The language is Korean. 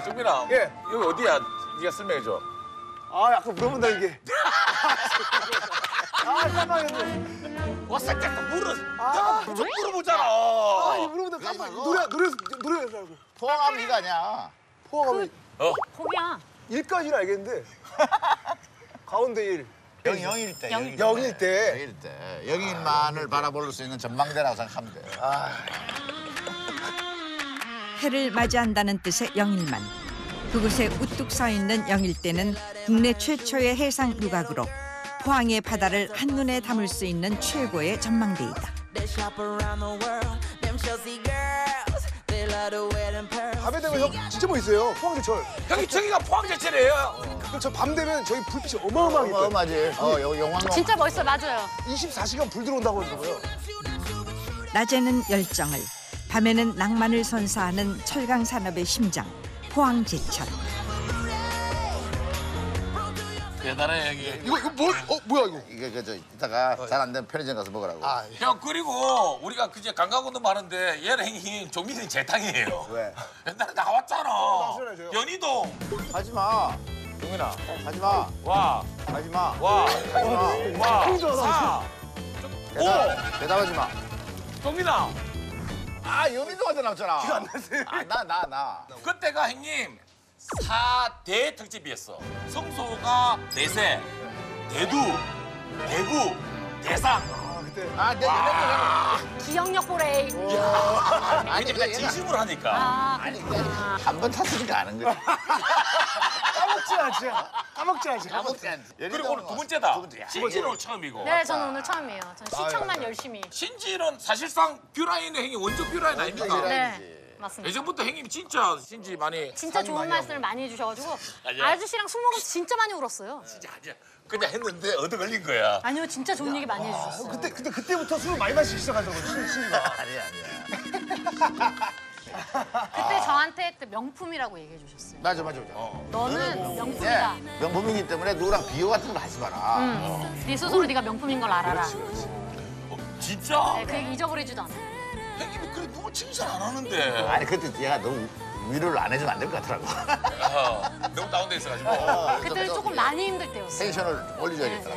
정민아. 예. 여기 어디야? 네가 설명해줘. 아, 약간 물어본다, 이게. 깜빡했네. 왔을 때또 물어. 아. 내가 무조건 물어보잖아. 이거 물어본다, 깜빡. 노래 하고. 포항하면 이거 아니야. 포함하면 거기야. 일까지는 알겠는데. 가운데 일. 영일 때. 영일 때. 영일 때. 영일만을 바라볼 수 있는 전망대라고 생각하면 돼. 해를 맞이한다는 뜻의 영일만. 그곳에 우뚝 서 있는 영일대는 국내 최초의 해상 유곽으로 포항의 바다를 한눈에 담을 수 있는 최고의 전망대이다. 밤에 되면 형 진짜 멋있어요. 포항제철. 형이 저기가 포항제철이에요. 저 밤 되면 저희 불빛이 어마어마하게 떠요. 맞지. 영광. 진짜 멋있어, 맞아요. 24시간 불 들어온다고 그러더라고요. 낮에는 열정을, 밤에는 낭만을 선사하는 철강 산업의 심장, 포항제철. 대단해 형이. 이거 뭐야 이거? 이게 그저 이따가 잘 안 되면 편의점 가서 먹으라고. 형 그리고 우리가 그제 관광원도 많은데 얘는 형이 종민이 재탕이에요. 왜? 옛날에 나왔잖아. 나왔잖아요. 연희동. 하지 마. 종민아. 하지 마. 와. 하지 마. 와. 와. 형도 사. 대답하지 마. 종민아. 연희동한테 나왔잖아. 기가 안 나세요? 나. 그때가 형님 4대 특집이었어. 성소가 내세, 대두, 대구, 대상. 그때. 내 연예인. 기억력 보레이. 아니 그러니까 그러니까 진심으로 하니까. 한번 탔으니까 아는 거야. 까먹지 않지. 그리고 오늘 두 번째다. 신지는 오늘 처음이고. 네, 저는 오늘 처음이에요. 전 시청만 열심히. 신지는 사실상 뷰라인의 형이 원조 뷰라인 아닙니까? 네, 맞습니다. 예전부터 형님이 진짜 신지 많이 진짜 좋은 말씀을 많이 해주셔가지고 아니야. 아저씨랑 술 먹으면서 진짜 많이 울었어요. 진짜 아니야. 그냥 했는데 얻어 걸린 거야. 아니요, 진짜 좋은 얘기 많이 해주셨어요. 근데 그때부터 술을 많이 마시기 시작하더라고요. 신이가. 아니야. 그때 저한테 그때 명품이라고 얘기해 주셨어요. 맞아. 너는 명품이다. 명품이기 때문에 누구랑 비교 같은 거 하지 마라. 네 스스로 네가 명품인 걸 알아라. 진짜? 네, 그 얘기 잊어버리지도 않아. 형님이 그래 누구 칭찬 안 하는데. 아니 그때 얘가 너무 위로를 안 해주면 안 될 것 같더라고. 너무 다운돼 있어가지고. 그때는 조금 많이 힘들 때였어요. 텐션을 올려줘야겠다.